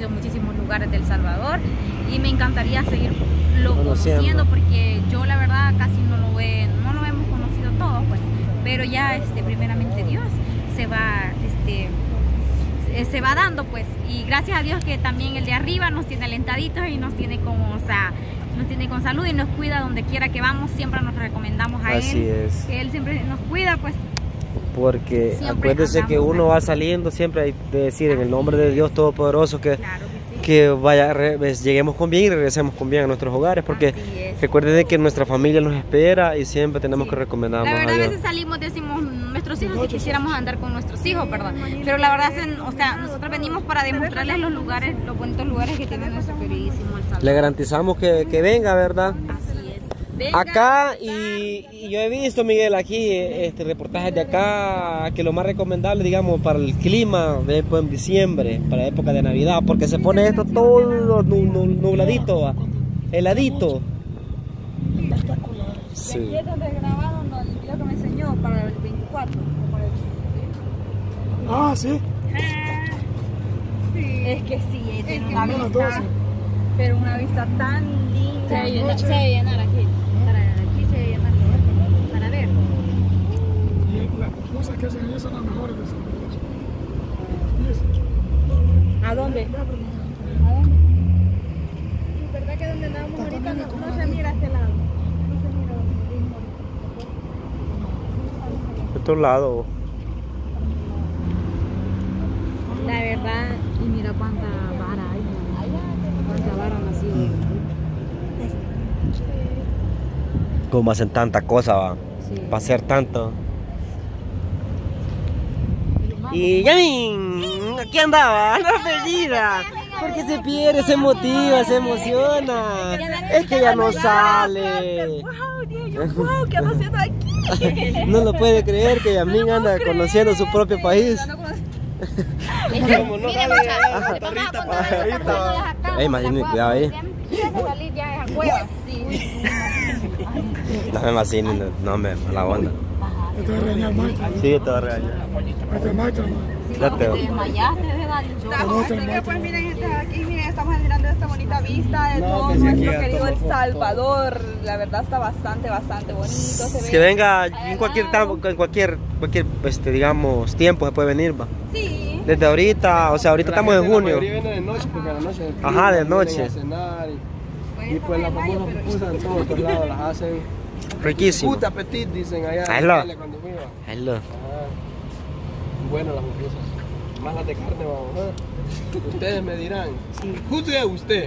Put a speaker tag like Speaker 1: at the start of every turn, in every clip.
Speaker 1: conocido muchísimos lugares de El Salvador y me encantaría seguirlo conociendo porque yo la verdad casi no lo hemos conocido todos, pues, pero ya primeramente Dios se va dando, pues, y gracias a Dios que también el de arriba nos tiene alentaditos y nos tiene como, nos tiene con salud y nos cuida donde quiera que vamos, siempre nos recomendamos a él, que él siempre nos cuida, pues.
Speaker 2: Porque acuérdese que uno va saliendo, siempre hay que decir en el nombre de Dios Todopoderoso que, claro que sí, lleguemos con bien y regresemos con bien a nuestros hogares, porque recuerden que nuestra familia nos espera y siempre tenemos que recomendarnos a Dios. La verdad, a veces
Speaker 1: salimos, decimos nuestros hijos si quisiéramos andar con nuestros hijos, ¿verdad? Pero la verdad, nosotros venimos para demostrarles los bonitos lugares que tiene nuestro queridísimo El Salvador.
Speaker 2: Le garantizamos que venga, ¿verdad? Acá, y yo he visto, Miguel, aquí reportajes de acá, que lo más recomendable, digamos, para el clima después en diciembre, para la época de Navidad, porque se pone esto todo nubladito, heladito.
Speaker 1: Sí. Aquí es donde grabaron el video que me enseñó para el 24.
Speaker 3: Ah, sí.
Speaker 1: Es que sí, tiene una vista, pero una vista tan linda. Se debe llenar aquí. Para ver.
Speaker 3: Y las cosas que hacen ellos son las mejores de San
Speaker 1: ¿A dónde? ¿Verdad que donde andamos ahorita no se mira a este lado? No se mira donde vimos ahorita.
Speaker 2: De otro lado.
Speaker 1: La verdad, y mira cuánta vara hay. Cuánta vara nació.
Speaker 2: Como hacen tanta cosa, va. Sí. Para hacer tanto. Y Yamin, aquí andaba, anda perdida. Porque se pierde, se motiva, se emociona. Es que ya no sale.
Speaker 1: Wow, ¿qué anda haciendo aquí?
Speaker 2: No lo puede creer que Yamin anda conociendo su propio país.
Speaker 1: Como no sale
Speaker 2: Ey, imagínate, cuidado ahí. No me imagino, no me, a la onda.
Speaker 3: ¿Te va a regañar, maestro?
Speaker 2: Sí, te va a regañar.
Speaker 3: Maestro.
Speaker 2: Ya te
Speaker 1: pues miren, aquí miren, estamos admirando esta bonita vista de todo nuestro querido El Salvador. La verdad está bastante bonito.
Speaker 2: Que venga en cualquier digamos, tiempo se puede venir, va.
Speaker 1: Sí.
Speaker 2: Desde ahorita, o sea, ahorita estamos en junio.
Speaker 4: Viene de noche porque a la noche.
Speaker 2: Ajá, de noche.
Speaker 4: Y pues las famosas pupusas en todos los lados las hacen.
Speaker 2: Riquísimo.
Speaker 4: Puta petit, dicen allá. Cuando viva.
Speaker 2: Hello.
Speaker 4: Bueno, las pupusas. Más las de carne, vamos. Ustedes me dirán. Juzgue usted.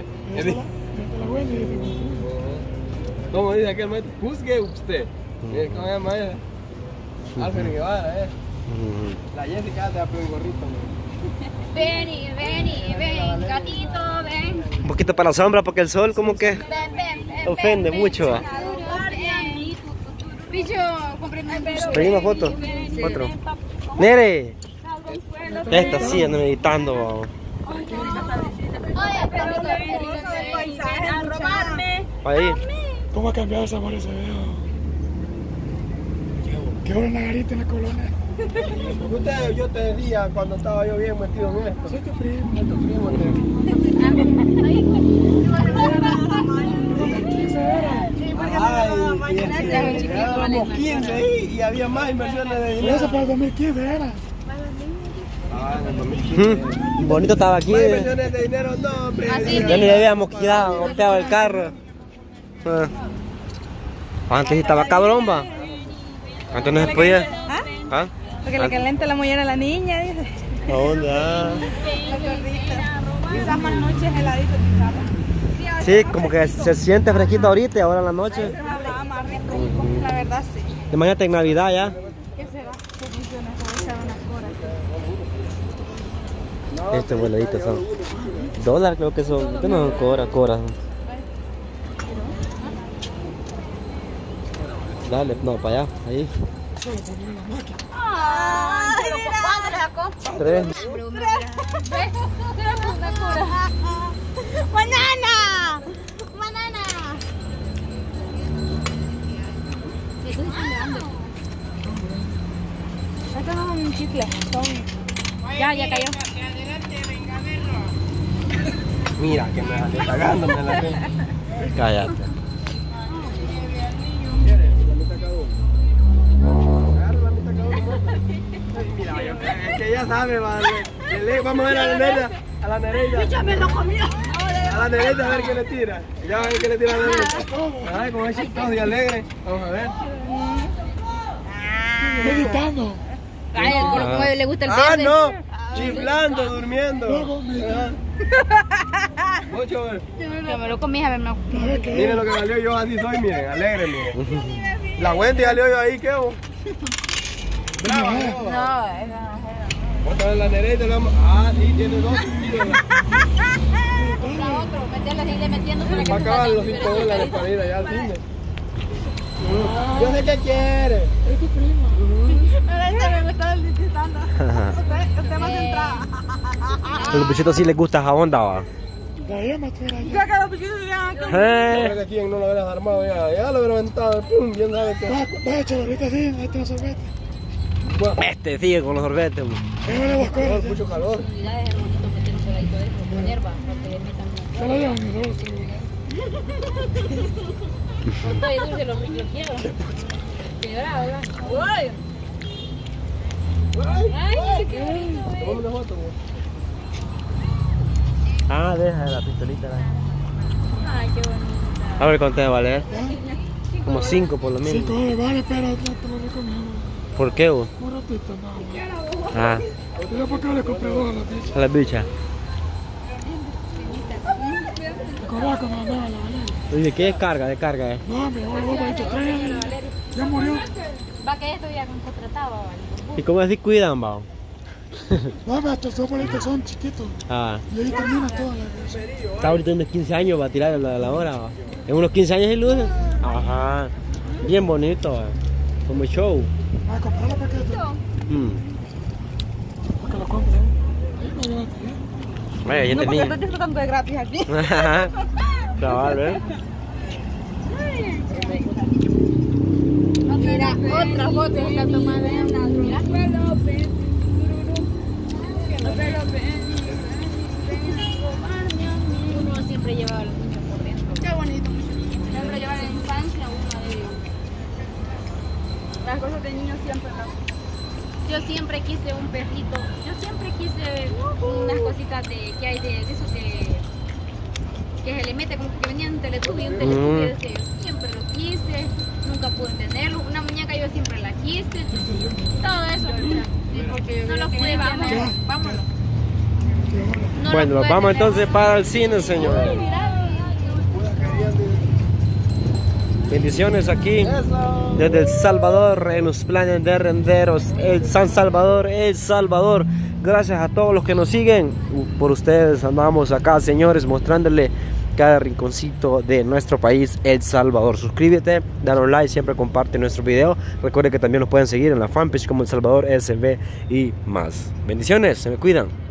Speaker 4: ¿Cómo dice aquel maestro? Juzgue usted. ¿Cómo se llama ella? Alfred Guevara, La Jessica te da un gorrito.
Speaker 1: Ven, gatito, ven.
Speaker 2: Un poquito para la sombra porque el sol como que ofende mucho. Pedí una foto. Otro. Nere. Esta sí, ando meditando. Ahí.
Speaker 3: ¿Cómo ha cambiado el sabor ese viejo? ¿Qué hora en la garita en la colonia?
Speaker 4: Yo te decía cuando estaba yo bien metido en esto.
Speaker 3: Soy tu primo.
Speaker 4: Es tu primo.
Speaker 3: 15 era.
Speaker 4: Éramos 15 y había más inversiones de dinero.
Speaker 3: Eso para el 2015 era.
Speaker 4: En el 2015.
Speaker 2: Bonito estaba aquí.
Speaker 4: Más inversiones de dinero, no, hombre.
Speaker 2: Ya ni habíamos quitado, golpeado el carro. Antes estaba cabrón, va. Antes no se podía. ¿Ah?
Speaker 1: Porque le calienta la mollera a la niña, dice.
Speaker 2: ¿A dónde?
Speaker 1: La gordita. Quizás más noches heladito, quizás.
Speaker 2: Sí, como que se siente fresquito ahorita y ahora en la noche.
Speaker 1: Más rico, la verdad sí.
Speaker 2: Imagínate en Navidad ya.
Speaker 1: ¿Qué será? ¿Qué funciona? ¿Cómo echar unas coras?
Speaker 2: Este vueladito son dólares, creo que son. ¿Qué no son coras? Dale, no, para allá, ahí.
Speaker 1: Ay, ¿cuánto le sacó?
Speaker 2: 3.
Speaker 1: ¡Banana! Estos no son chicles, son... Ya cayó.
Speaker 4: Mira que me salió cagándome en la red.
Speaker 2: Cállate.
Speaker 4: ¿Quieres? La mitad cada uno. Agarra la mitad cada uno. Mira, es que ya sabe, vale. Vamos a ver a la Nereida.
Speaker 1: Ya me lo comió.
Speaker 4: A la Nereida a ver qué le tira. Ya va a ver qué le tira a la Nereida. Ay, como es chistoso y alegre. Vamos a ver.
Speaker 3: Meditando.
Speaker 1: Ay, como le gusta el verde.
Speaker 4: No. Chiflando, durmiendo. Mucho,
Speaker 1: Yo me lo comí, a ver, no.
Speaker 4: miren lo que salió yo, así soy, miren, alegre, miren. La Wendy salió yo ahí, ¿qué vos? Brava,
Speaker 1: No,
Speaker 4: otra vez la Nereida, sí, tiene 2 kilos.
Speaker 1: la otro, meterle así, le metiendo para que
Speaker 4: Va a acabar los $5 para ir allá al cine. Yo sé qué quiere.
Speaker 3: Es tu prima.
Speaker 1: Me estaba visitando. Usted más entrada.
Speaker 2: A los bichitos sí les gusta esa onda, va.
Speaker 3: La Emma tú eras allá.
Speaker 1: Ya que los bichitos ya.
Speaker 4: Creo que aquí no lo hubieras armado ya lo hubiera aventado, pum, bien sabe que.
Speaker 3: Va, chaval, ahorita sí, ahí te lo sorbete.
Speaker 2: Este sigue con los sorbetes.
Speaker 3: Llévale las cosas.
Speaker 4: Mucho calor.
Speaker 1: Unidades, hermanito, que tiene por ahí todo eso, con hierba, para que le metan.
Speaker 3: Ya la llevan, mi rostro.
Speaker 1: Con todo y dulce lo quiero. Que llora, ¿verdad? ¡Uy! ¡Ay, qué bonito,
Speaker 4: Tomame una foto, güey.
Speaker 2: Ah, deja la pistolita.
Speaker 1: Ay, qué bonita.
Speaker 2: A ver cuánto te vale. Como 5 por lo menos.
Speaker 3: 5 dólares, vale, pero no te lo recomiendo.
Speaker 2: ¿Por qué vos?
Speaker 3: Un ratito, no.
Speaker 2: Ah,
Speaker 3: Yo por qué le compré 2 a la bicha.
Speaker 2: a las bichas.
Speaker 3: De Cobaco, no, la Valeria.
Speaker 2: Oye, ¿qué descarga? Descarga,
Speaker 3: No, mi abuelo me ha dicho 3 ya murió.
Speaker 1: Va que esto ya contrataba, ¿vale?
Speaker 2: ¿Y cómo así cuidan, va?
Speaker 3: No, me hasta esos bolitos son chiquitos.
Speaker 2: Ah,
Speaker 3: Y ahí termina toda la cosa.
Speaker 2: está ahorita unos 15 años va a tirar la hora, va. En unos 15 años y luces. Ajá. Bien bonito, va. Como show.
Speaker 3: Va a comprar la paquete. Para que lo compre. Ahí no gratis,
Speaker 2: Vaya, ya
Speaker 1: Estoy
Speaker 2: tenía.
Speaker 1: disfrutando de gratis aquí.
Speaker 2: Cabal, ¿eh?
Speaker 1: Mira, otra foto que la tomada de Ana. Mira. Uno siempre lleva a los niños por dentro. Qué bonito. Siempre lleva la infancia uno de ellos. Las cosas de niños siempre Yo siempre quise un perrito. Yo siempre quise unas cositas que hay de eso que se le mete como que venía un Teletubby ese. Siempre lo quise, nunca pude entenderlo. Una muñeca yo siempre la quise. Todo eso. No lo pude entender. Vámonos. No
Speaker 2: Bueno,
Speaker 1: lo
Speaker 2: nos
Speaker 1: pude
Speaker 2: vamos
Speaker 1: entender.
Speaker 2: entonces para el cine, señores. Bendiciones aquí desde El Salvador, en los planes de renderos, el San Salvador, El Salvador. Gracias a todos los que nos siguen. Por ustedes andamos acá, señores, mostrándole cada rinconcito de nuestro país, El Salvador. Suscríbete, danos like, siempre comparte nuestro video. Recuerde que también nos pueden seguir en la fanpage como El Salvador SB y más. Bendiciones, se me cuidan.